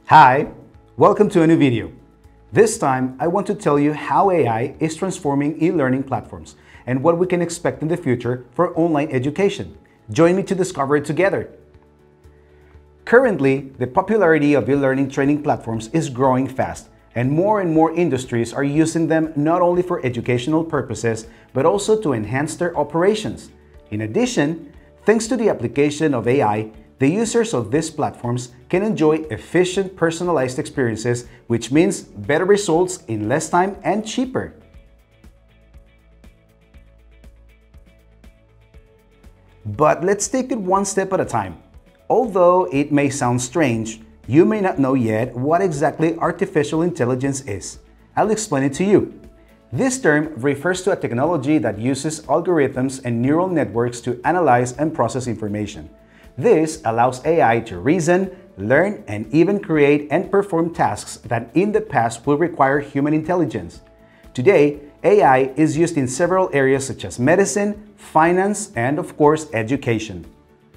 Hi, welcome to a new video. This time, I want to tell you how AI is transforming e-learning platforms and what we can expect in the future for online education. Join me to discover it together. Currently, the popularity of e-learning training platforms is growing fast, and more industries are using them not only for educational purposes, but also to enhance their operations. In addition, thanks to the application of AI, the users of these platforms can enjoy efficient, personalized experiences, which means better results in less time and cheaper. But let's take it one step at a time. Although it may sound strange, you may not know yet what exactly artificial intelligence is. I'll explain it to you. This term refers to a technology that uses algorithms and neural networks to analyze and process information. This allows AI to reason, learn, and even create and perform tasks that in the past will require human intelligence. Today, AI is used in several areas such as medicine, finance, and of course, education.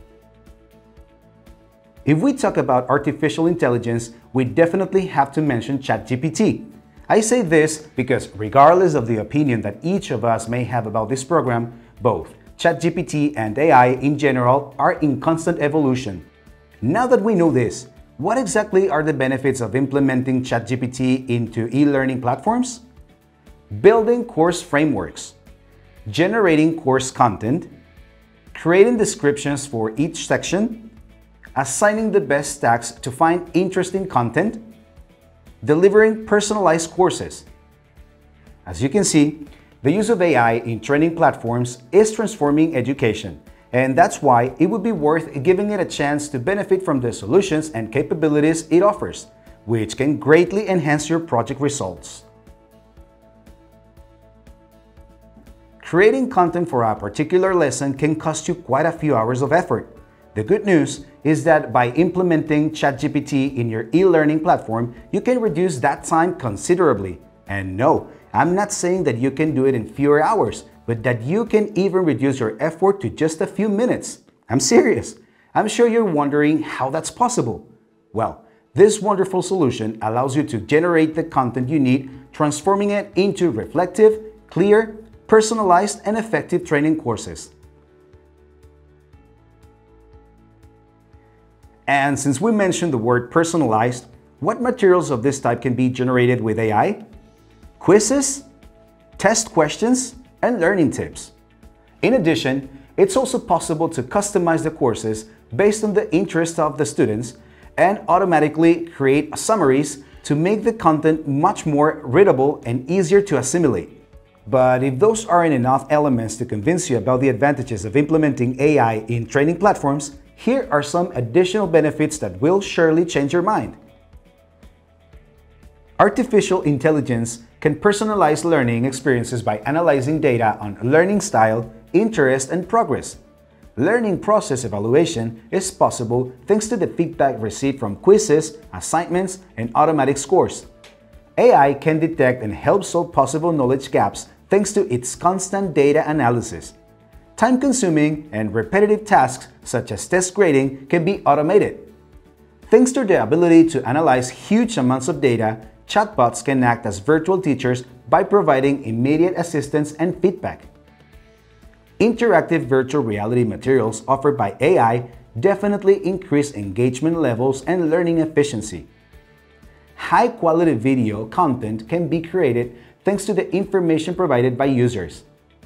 If we talk about artificial intelligence, we definitely have to mention Chat-GPT. I say this because regardless of the opinion that each of us may have about this program, both Chat-GPT and AI in general are in constant evolution. Now that we know this, what exactly are the benefits of implementing Chat-GPT into e-learning platforms? Building course frameworks, generating course content, creating descriptions for each section, assigning the best tags to find interesting content, delivering personalized courses. As you can see, the use of AI in training platforms is transforming education, and that's why it would be worth giving it a chance to benefit from the solutions and capabilities it offers, which can greatly enhance your project results. Creating content for a particular lesson can cost you quite a few hours of effort. The good news is that by implementing Chat-GPT in your e-learning platform, you can reduce that time considerably. And no, I'm not saying that you can do it in fewer hours, but that you can even reduce your effort to just a few minutes. I'm serious. I'm sure you're wondering how that's possible. Well, this wonderful solution allows you to generate the content you need, transforming it into reflective, clear, personalized, and effective training courses. And since we mentioned the word personalized, what materials of this type can be generated with AI? Quizzes, test questions, and learning tips. In addition, it's also possible to customize the courses based on the interest of the students and automatically create summaries to make the content much more readable and easier to assimilate. But if those aren't enough elements to convince you about the advantages of implementing AI in training platforms, here are some additional benefits that will surely change your mind. Artificial intelligence can personalize learning experiences by analyzing data on learning style, interest, and progress. Learning process evaluation is possible thanks to the feedback received from quizzes, assignments, and automatic scores. AI can detect and help solve possible knowledge gaps thanks to its constant data analysis. Time-consuming and repetitive tasks such as test grading can be automated. Thanks to the ability to analyze huge amounts of data, chatbots can act as virtual teachers by providing immediate assistance and feedback. Interactive virtual reality materials offered by AI definitely increase engagement levels and learning efficiency. High-quality video content can be created thanks to the information provided by users.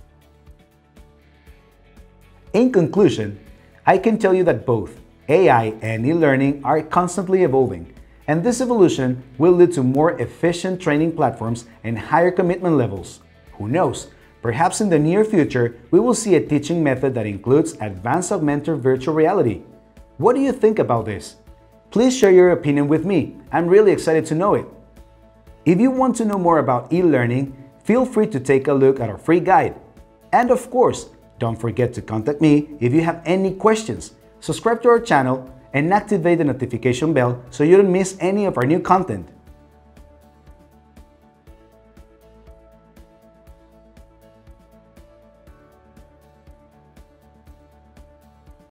In conclusion, I can tell you that both AI and e-learning are constantly evolving, and this evolution will lead to more efficient training platforms and higher commitment levels. Who knows? Perhaps in the near future, we will see a teaching method that includes advanced augmented virtual reality. What do you think about this? Please share your opinion with me. I'm really excited to know it. If you want to know more about e-learning, feel free to take a look at our free guide. And of course, don't forget to contact me if you have any questions. Subscribe to our channel and activate the notification bell so you don't miss any of our new content.